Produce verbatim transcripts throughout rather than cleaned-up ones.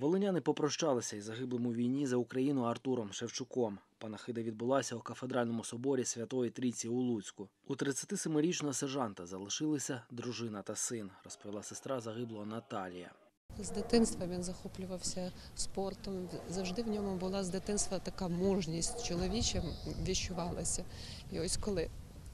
Волиняни попрощалися із загиблим у війні за Україну Артуром Шевчуком. Панахида відбулася у кафедральному соборі Святої Трійці у Луцьку. У тридцятисемирічного сержанта залишилися дружина та син, розповіла сестра загиблого Наталія. З дитинства він захоплювався спортом, завжди в ньому була з дитинства така мужність чоловіча відчувалася. І ось коли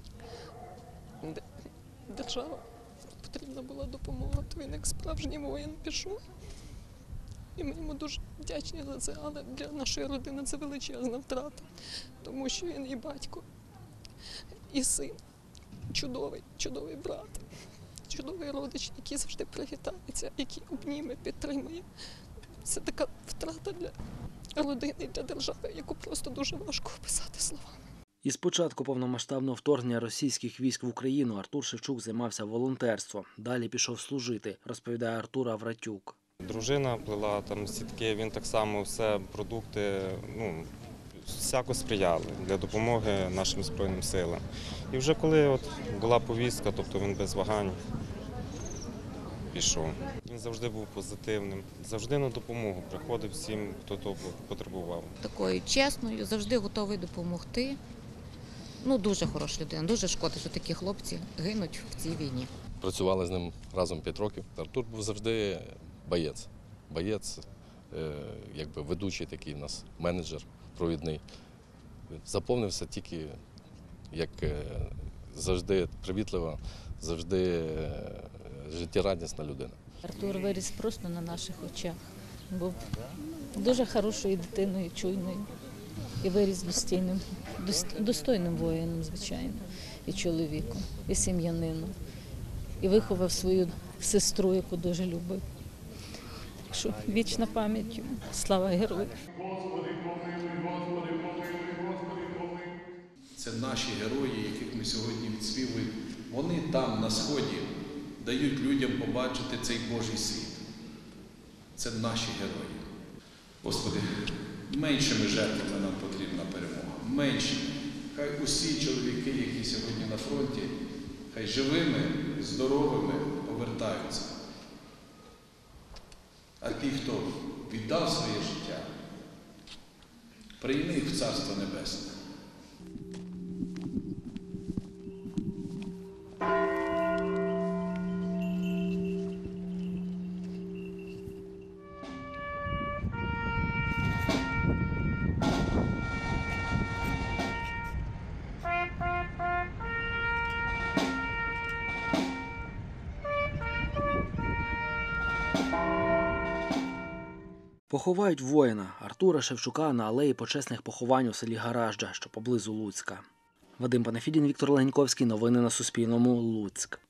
держава потрібна була допомога, то він як справжній воїн пішов. І ми йому дуже вдячні за це, але для нашої родини це величезна втрата, тому що він і батько, і син, чудовий, чудовий брат, чудовий родич, який завжди привітається, який обніме, підтримує. Це така втрата для родини і для держави, яку просто дуже важко описати словами. Із початку повномасштабного вторгнення російських військ в Україну Артур Шевчук займався волонтерством. Далі пішов служити, розповідає Артур Авратюк. Дружина плела там сітки, він так само все, продукти, ну, всяко сприяли для допомоги нашим Збройним силам. І вже коли от була повістка, тобто він без вагань пішов. Він завжди був позитивним, завжди на допомогу приходив всім, хто того потребував. Такою чесною, завжди готовий допомогти. Ну, дуже хороша людина, дуже шкода, що такі хлопці гинуть в цій війні. Працювали з ним разом п'ять років. Артур був завжди боєць. Боєць, якби ведучий такий у нас, менеджер провідний. Заповнився тільки як завжди привітлива, завжди життєрадісна людина. Артур виріс просто на наших очах. Був дуже хорошою дитиною, чуйною. І виріс достойним, достойним воїном, звичайно, і чоловіком, і сім'янином. І виховав свою сестру, яку дуже любив. Так що вічна пам'ять йому. Слава герою. Це наші герої, яких ми сьогодні відспівуємо. Вони там, на Сході, дають людям побачити цей Божий світ. Це наші герої. Господи, меншими жертвами нам потрібна перемога. Меншими. Хай усі чоловіки, які сьогодні на фронті, хай живими, здоровими повертаються. А ті, хто віддав своє життя, прийми їх в Царство Небесне. Поховають воїна Артура Шевчука на алеї почесних поховань у селі Гаражджа, що поблизу Луцька. Вадим Панафідін, Віктор Леньковський. Новини на Суспільному. Луцьк.